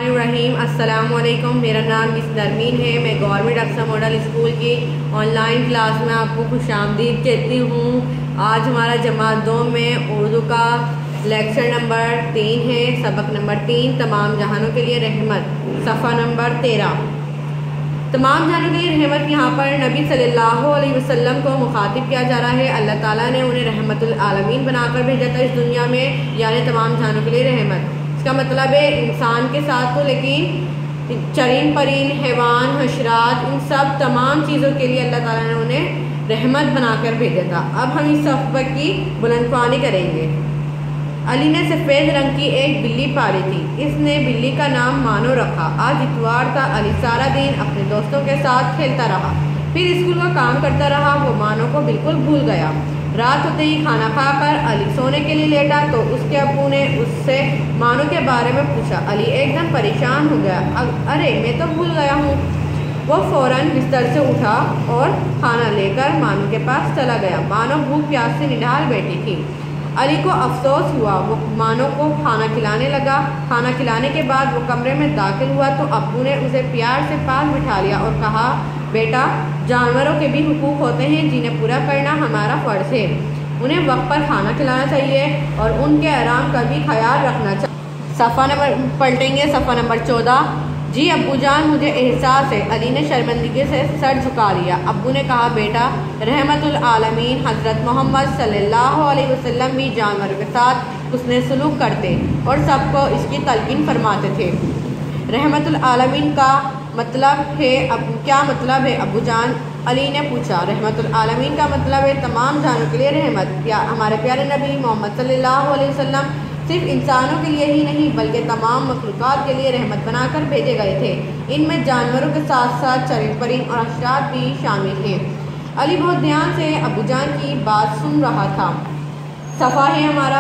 रहीम। अस्सलाम वालेकुम। मेरा नाम मिस नरमीन है। मैं गवर्नमेंट अक्सा मॉडल स्कूल की ऑनलाइन क्लास में आपको खुशामदीद कहती हूँ। आज हमारा जमात 2 में उर्दू का लेक्चर नंबर 3 है। सबक नंबर 3 तमाम जहानों के लिए रहमत, सफ़ा नंबर 13। तमाम जहानों के लिए रहमत यहाँ पर नबी सल्लल्लाहु अलैहि वसल्लम को मुखातिब किया जा रहा है। अल्लाह ताला ने उन्हें रहमतुल आलमीन बनाकर भेजा था इस दुनिया में, यानी तमाम जहानों के लिए रहमत। इसका मतलब है इंसान के साथ तो, लेकिन चरिन परिन, हैवान, हशरात, इन सब तमाम चीज़ों के लिए अल्लाह ताला ने उन्हें रहमत बनाकर भेजा था। अब हम इस सबक की बुलंदख्वानी करेंगे। अली ने सफ़ेद रंग की एक बिल्ली पाली थी। इसने बिल्ली का नाम मानो रखा। आज इतवार था। अली सारा दिन अपने दोस्तों के साथ खेलता रहा, फिर स्कूल का काम करता रहा। वो मानो को बिल्कुल भूल गया। रात होते ही खाना खाकर अली सोने के लिए लेटा तो उसके अब्बू ने उससे मानो के बारे में पूछा। अली एकदम परेशान हो गया। अरे मैं तो भूल गया हूँ। वो फौरन बिस्तर से उठा और खाना लेकर मानो के पास चला गया। मानो भूख प्यास से निढाल बैठी थी। अली को अफसोस हुआ। वो मानो को खाना खिलाने लगा। खाना खिलाने के बाद वो कमरे में दाखिल हुआ तो अब्बू ने उसे प्यार से पास बिठा लिया और कहा, बेटा, जानवरों के भी हुकूक होते हैं जिन्हें पूरा करना हमारा फ़र्ज़ है। उन्हें वक्त पर खाना खिलाना चाहिए और उनके आराम का भी ख्याल रखना चाहिए। सफ़ा नंबर पलटेंगे, सफ़ा नंबर 14। जी अब्बू जान, मुझे एहसास है। अली ने शर्मिंदगी से सर झुका लिया। अब्बू ने कहा, बेटा, रहमतुल आलमीन हज़रत मोहम्मद सल्लल्लाहु अलैहि वसल्लम भी जानवरों के साथ हुस्ने सलूक करते और सबको इसकी तलकीन फरमाते थे। रहमतुल आलमीन का मतलब है क्या मतलब है अब्बू जान? अली ने पूछा। रहमतुल आलमीन का मतलब है तमाम जानों के लिए रहमत। हमारे प्यारे नबी मोहम्मद सल्लल्लाहु अलैहि वसल्लम सिर्फ इंसानों के लिए ही नहीं बल्कि तमाम मखलूक़ात के लिए रहमत बनाकर भेजे गए थे। इनमें जानवरों के साथ साथ चरिन परिन और हशरात भी शामिल हैं। अली बहुत ध्यान से अब्बू जान की बात सुन रहा था। सफ़ा है हमारा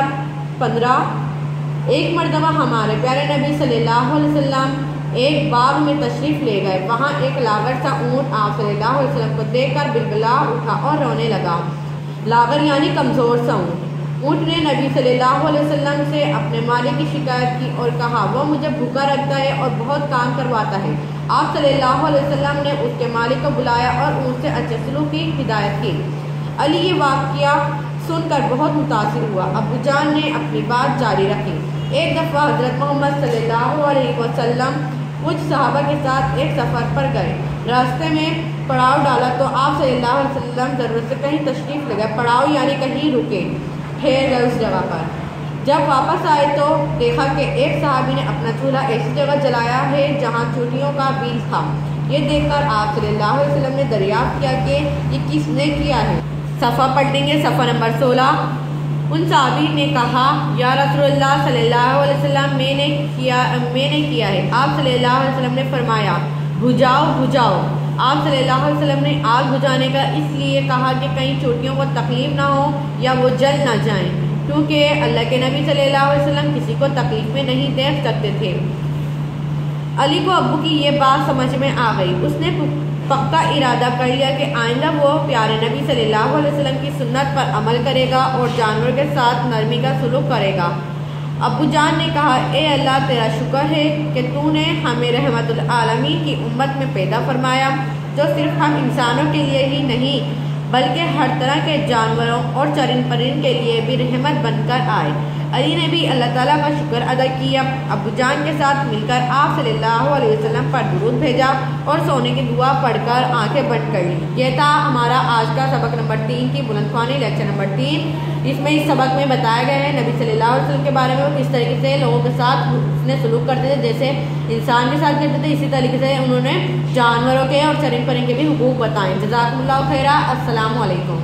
15। एक मरतबा हमारे प्यारे नबी सल्लल्लाहु अलैहि वसल्लम एक बाग में तशरीफ़ ले गए। वहाँ एक लागर सा ऊँट आप सल्लल्लाहु अलैहि वसल्लम को देखकर बिलबिला उठा और रोने लगा। लागर यानी कमज़ोर सा ऊँट। ऊँट ने नबी सल्लल्लाहु अलैहि वसल्लम से अपने मालिक की शिकायत की और कहा, वो मुझे भूखा रखता है और बहुत काम करवाता है। आप सल्लल्लाहु अलैहि वसल्लम ने उसके मालिक को बुलाया और ऊँट से अच्छे सलूक की हिदायत की। अली ये वाक़या सुनकर बहुत मुतासिर हुआ। अब्बू जान ने अपनी बात जारी रखी। एक दफ़ा हज़रत मोहम्मद सल्लल्लाहु अलैहि वसल्लम कुछ सहाबा के साथ एक सफ़र पर गए। रास्ते में पड़ाव डाला तो आप सल्लल्लाहु अलैहि वसल्लम ज़रूरत से कहीं तशरीफ़ ले गए। पड़ाव यानी कहीं रुके, ठहर गए उस जगह पर। जब वापस आए तो देखा कि एक सहाबी ने अपना चूल्हा ऐसी जगह जलाया है जहाँ चोटियों का बीज था। ये देखकर आप सल्लल्लाहु अलैहि वसल्लम ने दरियाफ्त किया कि ये किसने किया है। सफ़ा पलटेंगे, सफ़ा नंबर 16। उन सहाबी ने कहा, या रसूलुल्लाह सल्लल्लाहु अलैहि वसल्लम मैंने किया है। आप सल्लल्लाहु अलैहि वसल्लम ने फरमाया, बुझाओ। आप सल्लल्लाहु अलैहि वसल्लम ने आग बुझाने का इसलिए कहा कि कहीं चोटियों को तकलीफ ना हो या वो जल ना जाएं, क्योंकि अल्लाह के नबी सल्लल्लाहु अलैहि वसल्लम किसी को तकलीफ में नहीं देख सकते थे। अली को अब्बू की ये बात समझ में आ गई। उसने पक्का इरादा कर लिया कि आइंदा वो प्यारे नबी सल्लल्लाहु अलैहि वसल्लम की सुन्नत पर अमल करेगा और जानवरों के साथ नरमी का सलूक करेगा। अब्बू जान ने कहा, ए अल्लाह, तेरा शुक्र है कि तूने हमें रहमतुल आलमीन की उम्मत में पैदा फरमाया, जो सिर्फ हम इंसानों के लिए ही नहीं बल्कि हर तरह के जानवरों और चरिन परिन के लिए भी रहमत बनकर आए। अली ने भी अल्लाह ताला का शुक्र अदा किया। अब्बू जान के साथ मिलकर आप सल्लल्लाहु अलैहि वसल्लम पर दुरूद भेजा और सोने की दुआ पढ़कर आंखें बंद कर ली। यह था हमारा आज का सबक नंबर 3 की बुलंदख्वानी, लेक्चर नंबर 3। इसमें इस सबक में बताया गया है नबी सल्लल्लाहु अलैहि वसल्लम के बारे में, वो किस तरीके से लोगों के साथ उसने सलूक करते थे, जैसे इंसान के साथ करते थे, इसी तरीके से उन्होंने जानवरों के और चरिन परिन के भी हुकूक बताए। जज़ाकुमुल्लाहु खैरा। अस्सलामु अलैकुम।